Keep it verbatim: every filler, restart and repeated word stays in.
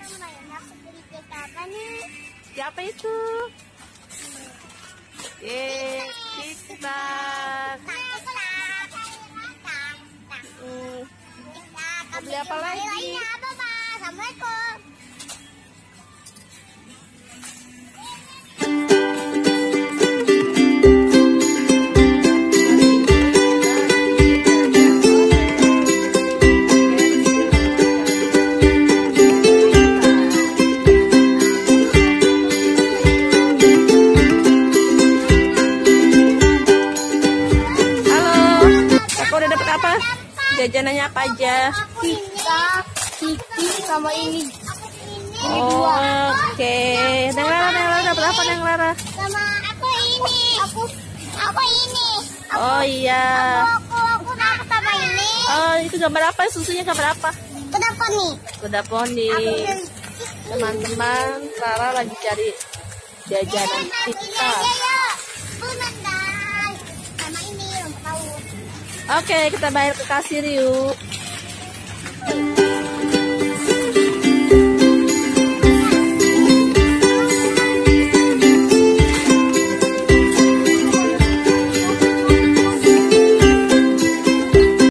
Siapa itu? Yeay, TikTok. Hmm. Mau beli apa lagi? Assalamualaikum. Jajanannya apa aja? Pizza, Kiki, sama ini. Ini Oh, dua. oke. Okay. Neng Lara, Neng Lara dapat apa Neng Lara? Sama aku ini. Aku, aku ini. Aku, Oh iya. Aku, aku, aku dapat sama ini. Oh, itu gambar apa? Susunya gambar apa? Kuda poni. Kuda poni. Teman-teman, Lara lagi cari jajanan kita. Sama ini rumput laut. Oke, kita bayar ke kasir yuk.